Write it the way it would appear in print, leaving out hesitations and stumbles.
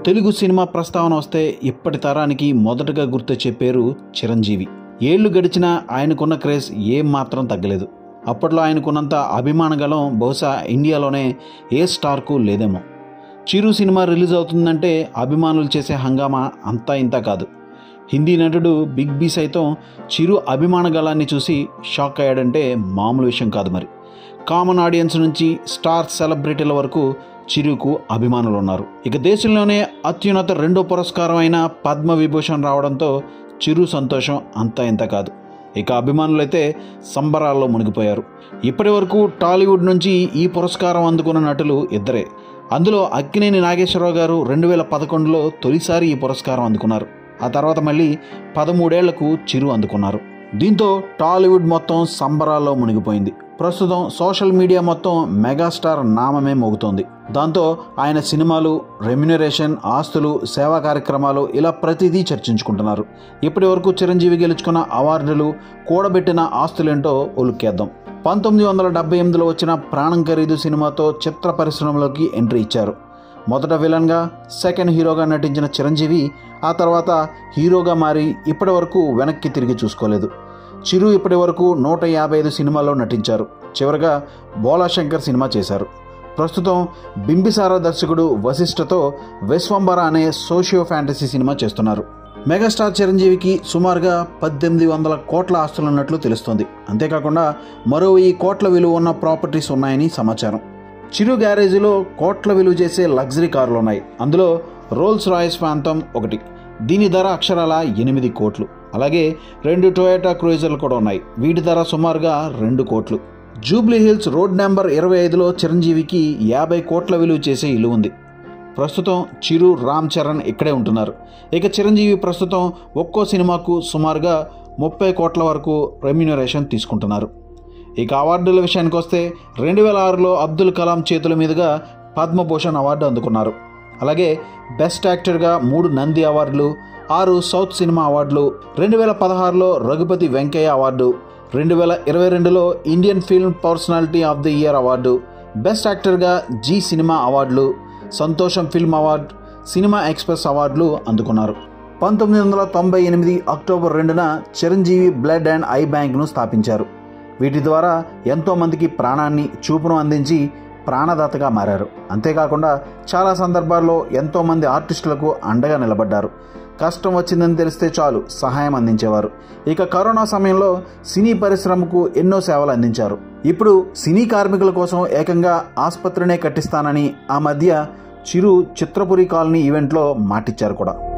Telugu cinema ప్రస్తావన వస్తే ఇప్పటి తరానికి మొదటగా గుర్తొచ్చే పేరు చిరంజీవి. ఏళ్లు గడిచినా ఆయనకున్న క్రేజ్ ఏం మాత్రం తగ్గలేదు. అప్పట్లో ఆయనకున్నంత అభిమానగలం బహుశా ఇండియాలోనే ఏ స్టార్కు లేదేమో. చిరు సినిమా రిలీజ్ అవుతుందంటే అభిమానులు చేసే హంగామా అంతా ఇంత కాదు. హిందీ నటుడు బిగ్ బి సైతం చిరు అభిమాన గలాన్ని చూసి షాక్ అయ్యాడంటే మామూలు విషయం కాదు. మరి కామన్ ఆడియన్స్ నుంచి స్టార్ సెలబ్రిటీల వరకు చిరుకు అభిమానులు ఉన్నారు. ఇక దేశంలోనే అత్యున్నత రెండో పురస్కారం అయిన పద్మవిభూషణ్ రావడంతో చిరు సంతోషం అంతా ఇంత కాదు. ఇక అభిమానులైతే సంబరాల్లో మునిగిపోయారు. ఇప్పటి వరకు టాలీవుడ్ నుంచి ఈ పురస్కారం అందుకున్న నటులు ఇద్దరే. అందులో అక్కినేని నాగేశ్వరరావు గారు 2011లో తొలిసారి ఈ పురస్కారం అందుకున్నారు. ఆ తర్వాత మళ్ళీ 13 ఏళ్లకు చిరు అందుకున్నారు. దీంతో టాలీవుడ్ మొత్తం సంబరాల్లో మునిగిపోయింది. ప్రస్తుతం సోషల్ మీడియా మొత్తం మెగాస్టార్ నామమే మోగుతోంది. దాంతో ఆయన సినిమాలు, రెమ్యునరేషన్, ఆస్తులు, సేవా కార్యక్రమాలు ఇలా ప్రతిదీ చర్చించుకుంటున్నారు. ఇప్పటి వరకు చిరంజీవి గెలుచుకున్న అవార్డులు, కూడబెట్టిన ఆస్తులేంటో ఒలుక్కేద్దాం. 1978లో వచ్చిన ప్రాణం ఖరీదు సినిమాతో చిత్ర పరిశ్రమలోకి ఎంట్రీ ఇచ్చారు. మొదట విలన్గా, సెకండ్ హీరోగా నటించిన చిరంజీవి ఆ తర్వాత హీరోగా మారి ఇప్పటి వరకు వెనక్కి తిరిగి చూసుకోలేదు. చిరు ఇప్పటి వరకు 155 సినిమాల్లో నటించారు. చివరగా బోలాశంకర్ సినిమా చేశారు. ప్రస్తుతం బింబిసార దర్శకుడు వశిష్ఠతో విశ్వంబర అనే సోషియో ఫ్యాంటసీ సినిమా చేస్తున్నారు. మెగాస్టార్ చిరంజీవికి సుమారుగా 1800 కోట్ల ఆస్తులున్నట్లు తెలుస్తోంది. అంతేకాకుండా మరో 1000 కోట్ల విలువ ఉన్న ప్రాపర్టీస్ ఉన్నాయని సమాచారం. చిరు గ్యారేజీలో కోట్ల విలువ చేసే లగ్జరీ కార్లు ఉన్నాయి. అందులో రోల్స్ రాయిస్ ఫాంటమ్ ఒకటి. దీని ధర అక్షరాల 8 కోట్లు. అలాగే 2 టొయోటా క్రూయిజర్లు కూడా ఉన్నాయి. వీటి ధర సుమారుగా 2 కోట్లు. జూబ్లీ హిల్స్ రోడ్ నెంబర్ 25లో చిరంజీవికి 50 కోట్ల విలువ చేసే ఇల్లు ఉంది. ప్రస్తుతం చిరు, రామ్ చరణ్ ఇక్కడే ఉంటున్నారు. ఇక చిరంజీవి ప్రస్తుతం ఒక్కో సినిమాకు సుమారుగా 30 కోట్ల వరకు రెమ్యునరేషన్ తీసుకుంటున్నారు. ఇక అవార్డుల విషయానికి వస్తే 2006లో అబ్దుల్ కలాం చేతుల మీదుగా పద్మభూషణ్ అవార్డు అందుకున్నారు. అలాగే బెస్ట్ యాక్టర్గా 3 నంది అవార్డులు, 6 సౌత్ సినిమా అవార్డులు, 2016లో రఘుపతి వెంకయ్య అవార్డు, 2022లో Indian film personality of the year award, best యాక్టర్గా జీ సినిమా అవార్డులు, Santosham film award, cinema express అవార్డులు అందుకున్నారు. 1998 అక్టోబర్ 2న చిరంజీవి బ్లడ్ అండ్ ఐ బ్యాంక్ను స్థాపించారు. వీటి ద్వారా ఎంతోమందికి ప్రాణాన్ని, చూపును అందించి ప్రాణదాతగా మారారు. అంతేకాకుండా చాలా సందర్భాల్లో ఎంతోమంది ఆర్టిస్టులకు అండగా నిలబడ్డారు. కష్టం వచ్చిందని తెలిస్తే చాలు సహాయం అందించేవారు. ఇక కరోనా సమయంలో సినీ పరిశ్రమకు ఎన్నో సేవలు అందించారు. ఇప్పుడు సినీ కార్మికుల కోసం ఏకంగా ఆసుపత్రినే కట్టిస్తానని ఆ మధ్య చిరు చిత్రపురి కాలనీ ఈవెంట్లో మాటిచ్చారు కూడా.